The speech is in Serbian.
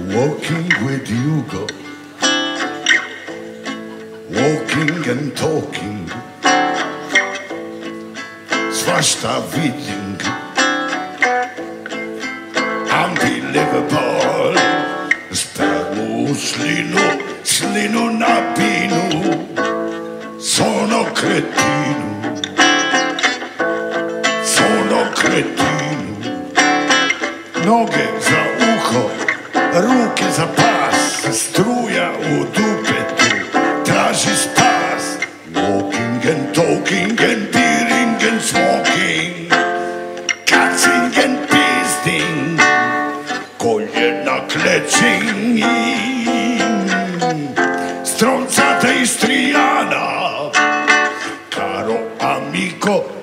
Walking with Hugo, walking and talking, svašta vidim, unbelievable, spermu u slinu na pinu, sono kretinu, noge za uho, ruke za pas, struja u dupetu, traži spas. Walking and talking and beering and smoking, cutting and pasting, koljena klečing, stronzata istrijana, caro amico